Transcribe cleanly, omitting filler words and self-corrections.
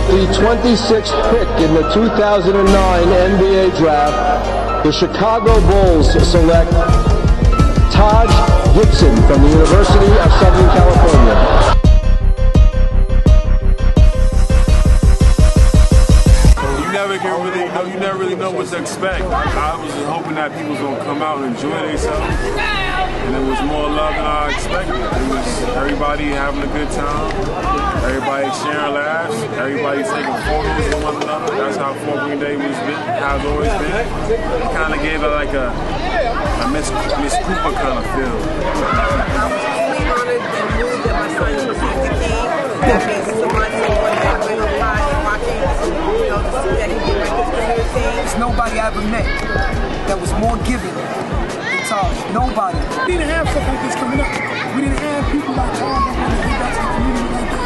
the 26th pick in the 2009 NBA Draft, the Chicago Bulls select Taj Gibson from the University of Southern California. You never really know what to expect. I was hoping that people was gonna come out and enjoy themselves, and it was more love than I expected. It was everybody having a good time, everybody sharing laughs, everybody taking photos with one another. That's how Fort Green Day has always been. It kind of gave it like a Miss Cooper kind of feel. There's nobody I ever met that was more giving than Taj. Nobody. We didn't have stuff like this coming up. We didn't have people like Taj that want to give back to the community like that.